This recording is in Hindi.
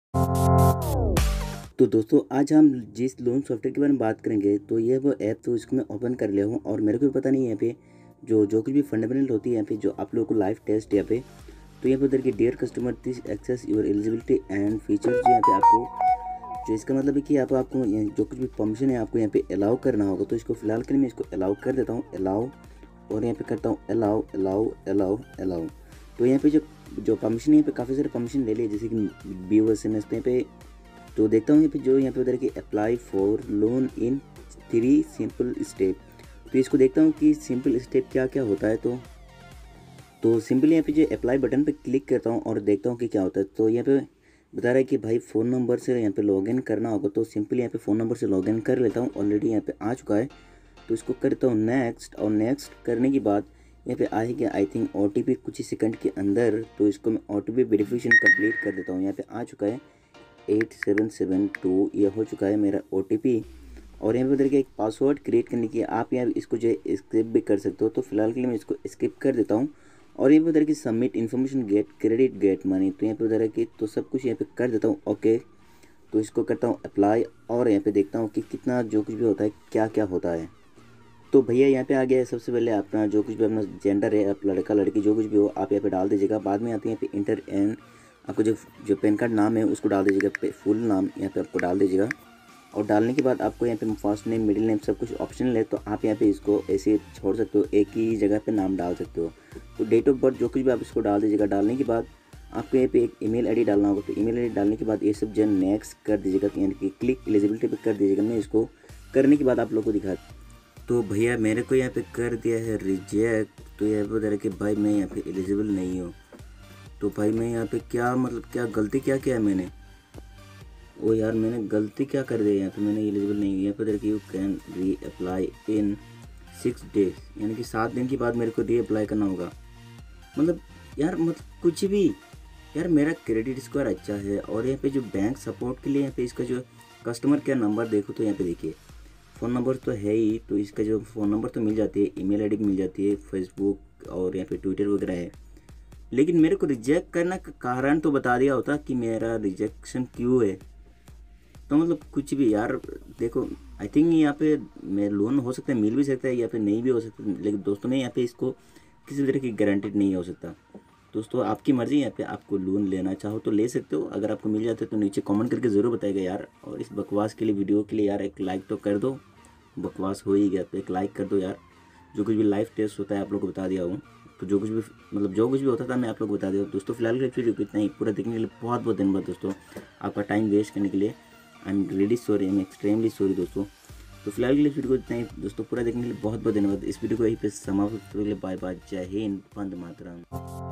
तो दोस्तों आज हम जिस लोन सॉफ्टवेयर के बारे में बात करेंगे तो ये वो ऐप तो इसको मैं ओपन कर लिया हूँ और मेरे को भी पता नहीं है यहाँ पे जो कुछ भी फंडामेंटल होती है यहाँ पे जो आप लोगों को लाइव टेस्ट यहाँ पे तो यहाँ पे उधर की dear customer this access your eligibility and features जो यहाँ पे आपको जो इसका मतलब है कि आपको जो कुछ भी परमिशन है आपको यहाँ पे अलाउ करना होगा। तो इसको फिलहाल के लिए मैं इसको अलाउ कर देता हूँ अलाउ और यहाँ पे करता हूँ अलाउ अलाउ अलाउ अलाउ। तो यहाँ पे जो जो परमिशन है यहाँ पे काफ़ी सारे परमिशन ले लिए जैसे कि BOSNS यहाँ पे तो देखता हूँ यहाँ पे जो यहाँ पे उधर की apply for loan in 3 simple step. तो इसको देखता हूँ कि सिंपल स्टेप क्या क्या होता है। तो सिंपली यहाँ पे जो अप्लाई बटन पे क्लिक करता हूँ और देखता हूँ कि क्या होता है। तो यहाँ पे बता रहा है कि भाई फ़ोन नंबर से यहाँ पे लॉगिन करना होगा। तो सिंपली यहाँ पे फ़ोन नंबर से लॉगिन कर लेता हूँ, ऑलरेडी यहाँ पे आ चुका है। तो इसको करता हूँ नेक्स्ट और नेक्स्ट करने के बाद यहाँ पे आएगी आई थिंक OTP कुछ ही सेकंड के अंदर। तो इसको मैं OTP वेरिफिकेशन कंप्लीट कर देता हूँ। यहाँ पे आ चुका है 8772, ये हो चुका है मेरा OTP। और यहाँ पे उधर के एक पासवर्ड क्रिएट करने की आप यहाँ इसको जो है स्किप भी कर सकते हो। तो फिलहाल के लिए मैं इसको स्किप कर देता हूँ। और यहाँ पे उधर की submit information get credit get money, तो यहाँ पे उधर है कि तो सब कुछ यहाँ पे कर देता हूँ ओके। तो इसको करता हूँ अप्लाई और यहाँ पे देखता हूँ कि कितना जो कुछ भी होता है क्या क्या होता है। तो भैया यहाँ पे आ गया है सबसे पहले अपना जो कुछ भी अपना जेंडर है, आप लड़का लड़की जो कुछ भी हो आप यहाँ पे डाल दीजिएगा। बाद में आते हैं यहाँ पे इंटर एन आपको जो पैन कार्ड नाम है उसको डाल दीजिएगा, फुल नाम यहाँ पे आपको डाल दीजिएगा। और डालने के बाद आपको यहाँ पे फर्स्ट नेम मिडिल नेम सब कुछ ऑप्शनल है। तो आप यहाँ पे इसको ऐसे छोड़ सकते हो, एक ही जगह पे नाम डाल सकते हो। तो डेट ऑफ बर्थ जो कुछ भी आप इसको डाल दीजिएगा। डालने के बाद आपको यहाँ पे एक ईमेल आईडी डालना होगा। तो ईमेल आईडी डालने के बाद ये सब जन नेक्स्ट कर दीजिएगा, यानी कि क्लिक एलिजिबिलिटी पे कर दीजिएगा। मैं इसको करने के बाद आप लोग को दिखा तो भैया मेरे को यहाँ पे कर दिया है रिजेक्ट। तो यहाँ पे बता रहा कि भाई मैं यहाँ पे एलिजिबल नहीं हूँ। तो भाई मैं यहाँ पे क्या मतलब क्या गलती क्या किया है मैंने? ओ यार मैंने गलती क्या कर दिया यहाँ पे, मैंने एलिजिबल नहीं हूँ। यहाँ पे देखिए you can reapply in 6 days, यानी कि 7 दिन के बाद मेरे को री अप्लाई करना होगा। मतलब यार मतलब कुछ भी यार, मेरा क्रेडिट स्कोर अच्छा है। और यहाँ पे जो बैंक सपोर्ट के लिए यहाँ पे इसका जो कस्टमर केयर नंबर देखो तो यहाँ पे देखिए फ़ोन नंबर तो है ही। तो इसका जो फ़ोन नंबर तो मिल जाती है, ईमेल आईडी भी मिल जाती है, फेसबुक और यहाँ पे ट्विटर वगैरह है। लेकिन मेरे को रिजेक्ट करने का कारण तो बता दिया होता कि मेरा रिजेक्शन क्यों है। तो मतलब कुछ भी यार देखो, आई थिंक यहाँ पे मेरा लोन हो सकता है, मिल भी सकता है या फिर नहीं भी हो सकता। लेकिन दोस्तों मैं यहाँ पे इसको किसी तरह की गारंटेड नहीं हो सकता। दोस्तों आपकी मर्ज़ी, यहाँ पे आपको लोन लेना चाहो तो ले सकते हो। अगर आपको मिल जाता है तो नीचे कमेंट करके ज़रूर बताइएगा यार। और इस बकवास के लिए वीडियो के लिए यार एक लाइक तो कर दो। बकवास हो ही गया तो एक लाइक कर दो यार। जो कुछ भी लाइव टेस्ट होता है आप लोग को बता दिया हूँ। तो जो कुछ भी मतलब जो कुछ भी होता था मैं आप लोग को बता दिया। दोस्तों फिलहाल के वीडियो को इतना ही, पूरा देखने के लिए बहुत बहुत धन्यवाद दोस्तों, आपका टाइम वेस्ट करने के लिए। I am really sorry, I am extremely sorry दोस्तों। तो फिलहाल के लिए वीडियो को इतना ही दोस्तों, पूरा देखने के लिए बहुत बहुत धन्यवाद। इस वीडियो को यहीं पे समाप्त करने के लिए बाय बाय, जय हिंद, वंदे मातरम।